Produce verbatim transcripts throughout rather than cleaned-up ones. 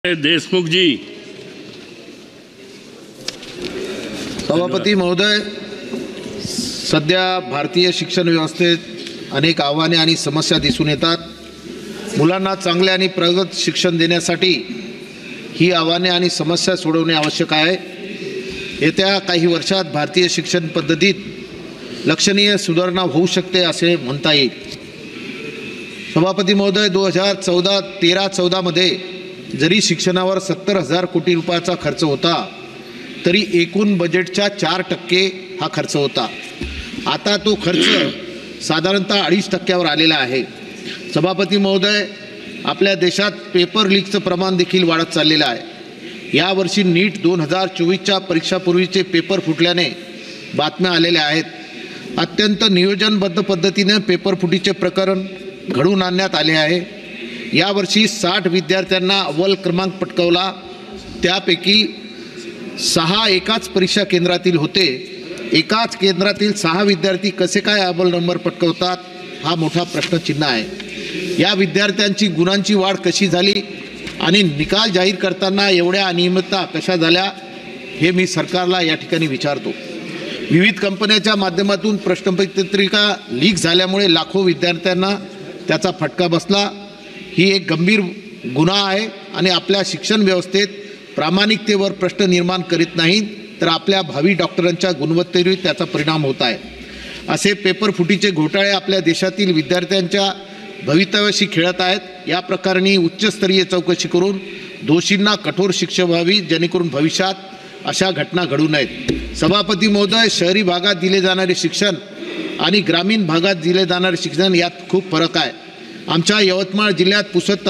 देशमुख जी। सभापती महोदय, सध्या भारतीय शिक्षण व्यवस्थेत अनेक आव्हाने आणि समस्या दिसून येतात। मुलांना चांगले आणि प्रगत शिक्षण देण्यासाठी ही आव्हाने आणि समस्या सोडवणे आवश्यक आहे। येत्या काही वर्षात भारतीय शिक्षण पद्धतीत लक्षणीय सुधारणा होऊ शकते असे म्हणता येईल। सभापती महोदय, दोन हजार चौदा तेरा चौदामध्ये जरी शिक्षणावर सत्तर हजार कोटी रुपयाचा खर्च होता तरी एकूण बजेटच्या चार टक्के हा खर्च होता। आता तो खर्च साधारणतः अडीच टक्क्यावर आलेला आहे। सभापती महोदय, आपल्या देशात पेपर लीकचं प्रमाण देखील वाढत चाललेलं आहे। यावर्षी नीट दोन हजार चोवीसच्या परीक्षापूर्वीचे पेपर फुटल्याने बातम्या आलेल्या आहेत। अत्यंत नियोजनबद्ध पद्धतीने पेपर फुटीचे प्रकरण घडून आणण्यात आले आहे। यावर्षी साठ विद्यार्थ्यांना अव्वल क्रमांक पटकावला, त्यापैकी सहा एकाच परीक्षा केंद्रातील होते। एकाच केंद्रातील सहा विद्यार्थी कसे काय अव्वल नंबर पटकावतात हा मोठा प्रश्नचिन्ह आहे। या विद्यार्थ्यांची गुणांची वाढ कशी झाली आणि निकाल जाहीर करताना एवढ्या अनियमितता कशा झाल्या हे मी सरकारला या ठिकाणी विचारतो। विविध कंपन्यांच्या माध्यमातून प्रश्नपत्रिका लीक झाल्यामुळे लाखो विद्यार्थ्यांना त्याचा फटका बसला। ही एक गंभीर गुन्हा आहे आणि आपल्या शिक्षण व्यवस्थेत प्रामाणिकतेवर प्रश्न निर्माण करीत नाही तर आपल्या भावी डॉक्टरांच्या गुणवत्तेवर त्याचा परिणाम होत आहे। असे पेपर फुटीचे घोटाळे आपल्या देशातील विद्यार्थ्यांच्या भवितव्याशी खेळत आहेत। या प्रकरणी उच्चस्तरीय चौकशी करून दोषींना कठोर शिक्षा व्हावी जेणेकरून भविष्यात अशा घटना घडू नयेत। सभापती महोदय, शहरी भागात दिले जाणारे शिक्षण आणि ग्रामीण भागात दिले जाणारे शिक्षण यात खूप फरक आहे। आमच्या यवतमाळ जिल्ह्यात पुसद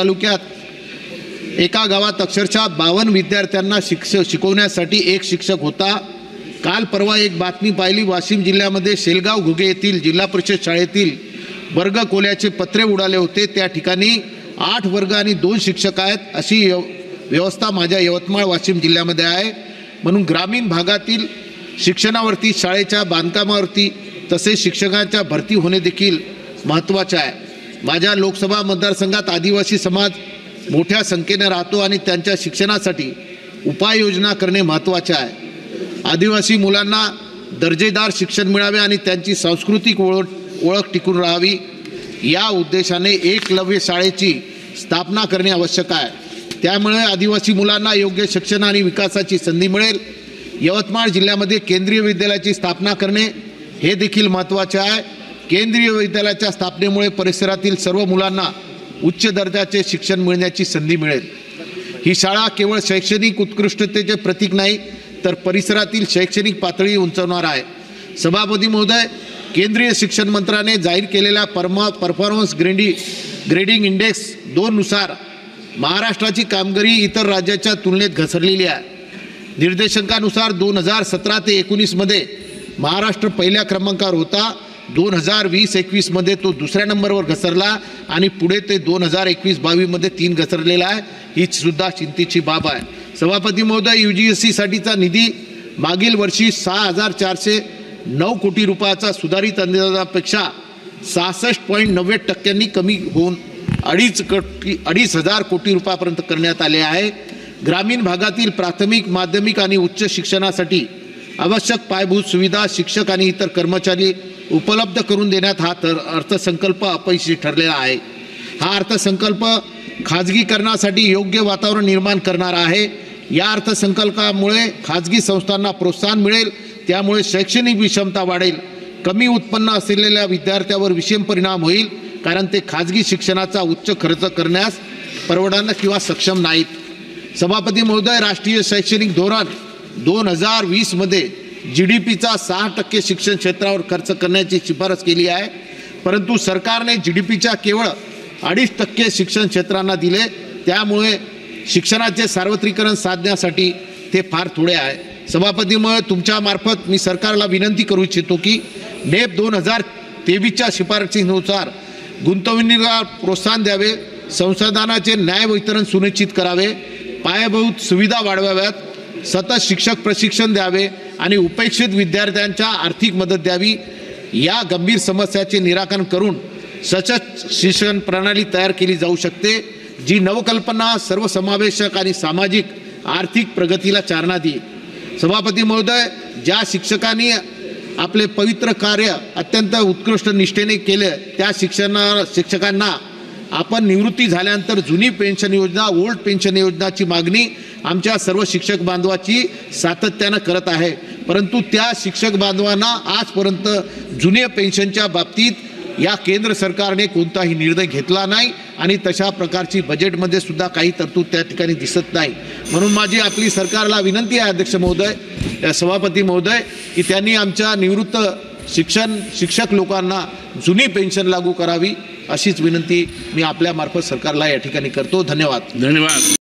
तालुक्यात एका गावात अक्षरशः बावन्न विद्यार्थ्यांना शिक्ष शिकवण्यासाठी एक शिक्षक होता। काल परवा एक बातमी पाहिली, वाशिम जिल्ह्यामध्ये शेलगाव घुगे येथील जिल्हा परिषद शाळेतील वर्ग खोल्याचे पत्रे उडाले होते। त्या ठिकाणी आठ वर्ग आणि दोन शिक्षक आहेत अशी व्यवस्था माझ्या यवतमाळ वाशिम जिल्ह्यामध्ये आहे। म्हणून ग्रामीण भागातील शिक्षणावरती, शाळेच्या बांधकामावरती तसेच शिक्षकांच्या भरती होणे देखील महत्त्वाचे आहे। माझ्या लोकसभा मतदारसंघात आदिवासी समाज मोठ्या संख्येने राहतो आणि त्यांच्या शिक्षणासाठी उपाययोजना करणे महत्त्वाचे आहे। आदिवासी मुलांना दर्जेदार शिक्षण मिळावे आणि त्यांची सांस्कृतिक ओळख ओळख टिकून राहावी या उद्देशाने एकलव्य शाळेची स्थापना करणे आवश्यक आहे। त्यामुळे आदिवासी मुलांना योग्य शिक्षण आणि विकासाची संधी मिळेल। यवतमाळ जिल्ह्यामध्ये केंद्रीय विद्यालयाची स्थापना करणे हे देखील महत्त्वाचे आहे। केंद्रीय विद्यालयाच्या स्थापनेमुळे परिसरातील सर्व मुलांना उच्च दर्जाचे शिक्षण मिळण्याची संधी मिळेल। ही शाळा केवळ शैक्षणिक उत्कृष्टतेचे प्रतीक नाही तर परिसरातील शैक्षणिक पातळी उंचावणार आहे। सभापती महोदय, केंद्रीय शिक्षण मंत्र्याने जाहीर केलेल्या परमा परफॉर्मन्स ग्रेडी ग्रेडिंग इंडेक्स दोन नुसार महाराष्ट्राची कामगिरी इतर राज्याच्या तुलनेत घसरलेली आहे। निर्देशांकानुसार दोन हजार सतरा ते एकोणीसमध्ये महाराष्ट्र पहिल्या क्रमांकावर होता। दोन हजार वीस एकवीसमध्ये तो दुसऱ्या नंबरवर घसरला आणि पुढे ते दोन हजार एकवीस बावीसमध्ये तीन घसरलेला आहे। ही सुद्धा चिंतेची बाब आहे। सभापती महोदय, यू जी एस सीसाठीचा निधी मागील वर्षी सहा हजार चारशे नऊ कोटी रुपयाचा सुधारित अंदाजापेक्षा सहासष्ट पॉईंट नव्वद टक्क्यांनी कमी होऊन अडीच कोटी अडीच हजार कोटी रुपयापर्यंत करण्यात आले आहे। ग्रामीण भागातील प्राथमिक, माध्यमिक आणि उच्च शिक्षणासाठी आवश्यक पायाभूत सुविधा, शिक्षक आणि इतर कर्मचारी उपलब्ध करून देण्यात हा तर अर्थसंकल्प अपयशी ठरलेला आहे। हा अर्थसंकल्प खाजगीकरणासाठी योग्य वातावरण निर्माण करणार आहे। या अर्थसंकल्पामुळे खाजगी संस्थांना प्रोत्साहन मिळेल, त्यामुळे शैक्षणिक विषमता वाढेल। कमी उत्पन्न असलेल्या विद्यार्थ्यावर विषम परिणाम होईल कारण ते खाजगी शिक्षणाचा उच्च खर्च करण्यास परवडणार किंवा सक्षम नाहीत। सभापती महोदय, राष्ट्रीय शैक्षणिक धोरण दोन हजार वीसमध्ये जी डी पीचा सहा टक्के शिक्षण क्षेत्रावर खर्च करण्याची शिफारस केली आहे, परंतु सरकारने जी डी पीच्या केवळ अडीच टक्के शिक्षण क्षेत्रांना दिले। त्यामुळे शिक्षणाचे सार्वत्रिकरण साधण्यासाठी ते फार थोडे आहे। सभापतीमुळे तुमच्यामार्फत मी सरकारला विनंती करू इच्छितो की नेप दोन हजार तेवीसच्या शिफारशीनुसार गुंतवणुकीला प्रोत्साहन द्यावे, संसाधनाचे न्याय वितरण सुनिश्चित करावे, पायाभूत सुविधा वाढवाव्यात, सतत शिक्षक प्रशिक्षण द्यावे आणि उपेक्षित विद्यार्थ्यांच्या आर्थिक मदत द्यावी। या गंभीर समस्याचे निराकरण करून सशक्त शिक्षण प्रणाली तयार केली जाऊ शकते जी नवकल्पना सर्वसमावेशक आणि सामाजिक आर्थिक प्रगतीला चालना दी। सभापती महोदय, ज्या शिक्षकांनी आपले पवित्र कार्य अत्यंत उत्कृष्ट निष्ठेने केले त्या शिक्षणा शिक्षकांना आपण निवृत्ती झाल्यानंतर जुनी पेन्शन योजना, ओल्ड पेन्शन योजनाची मागणी आमच्या सर्व शिक्षक बांधवाची सातत्यानं करत आहे, परंतु त्या शिक्षक बांधवांना आजपर्यंत जुन्या पेन्शनच्या बाबतीत या केंद्र सरकारने कोणताही निर्णय घेतला नाही आणि तशा प्रकारची बजेटमध्ये सुद्धा काही तरतूद त्या ठिकाणी दिसत नाही। म्हणून माझी आपली सरकारला विनंती आहे अध्यक्ष महोदय, सभापती महोदय, की त्यांनी आमच्या निवृत्त शिक्षण शिक्षक लोकांना जुनी पेन्शन लागू करावी अशीच विनंती मी आपल्या मार्फत सरकारला या ठिकाणी करतो। धन्यवाद। धन्यवाद।